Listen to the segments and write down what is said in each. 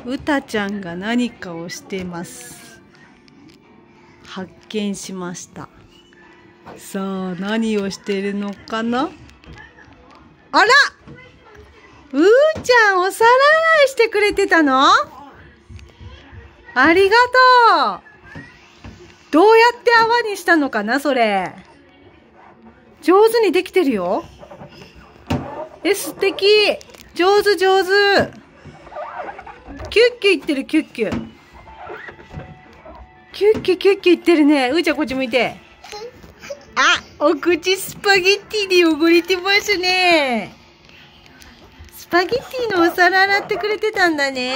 うたちゃんが何かをしてます。発見しました。さあ、何をしてるのかな。あら、うーちゃんお皿洗いしてくれてたの？ありがとう。どうやって泡にしたのかな、それ。上手にできてるよ。素敵。上手上手。キュッキュいってる、キュッキュ。キュッキュキュッキュいってるね。うーちゃんこっち向いて。あ、お口スパゲッティで汚れてますね。スパゲッティのお皿洗ってくれてたんだね。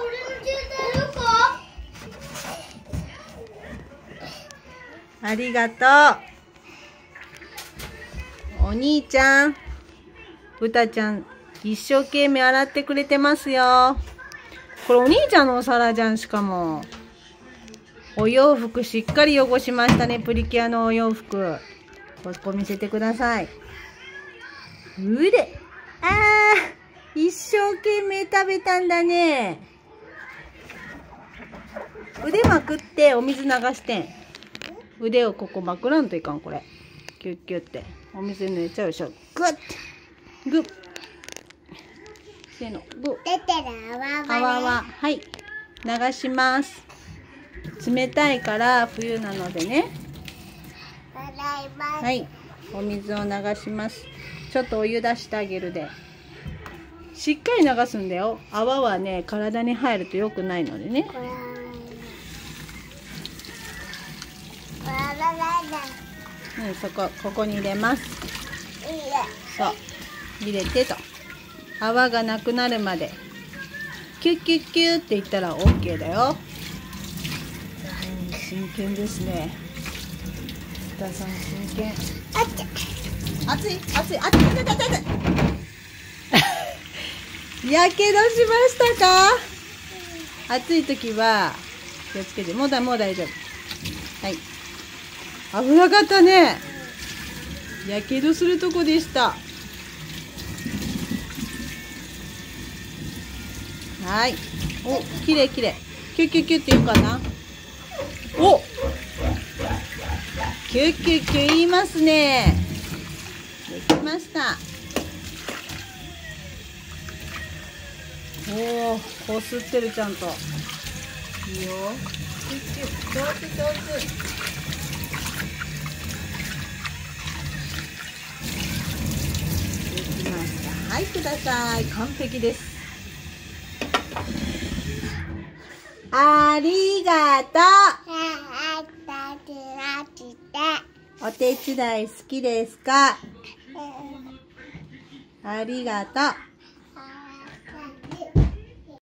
ありがとう。お兄ちゃん、うたちゃん、一生懸命洗ってくれてますよ。これお兄ちゃんのお皿じゃん、しかも。お洋服しっかり汚しましたね、プリキュアのお洋服。ここ見せてください。腕。一生懸命食べたんだね。腕まくってお水流してん。腕をここまくらんといかん、これ。キュッキュって。お水抜いちゃうでしょ。グッて。グッ。せーの、グッ。 出てる泡は、はい。流します。冷たいから冬なのでね。はい。お水を流します。ちょっとお湯出してあげるで。しっかり流すんだよ。泡はね、体に入ると良くないのでね。ここに入れます。そう。入れてと。泡がなくなるまで。キュッキュッキュッって言ったら OK だよ。真剣ですね。うたさん真剣。熱い熱い熱い。やけどしましたか？暑い時は気をつけて。もう大丈夫。はい。危なかったね。やけどするとこでした。はい。お、きれいきれい。キュッキュッキュッって言うかな。お、キュッキュッキュ言いますね。できました。おお、こすってる、ちゃんと。いいよ。キュッキュッ、上手上手。できました。はい、ください。完璧です。ありがとう。お手伝い好きですか？ありがとう。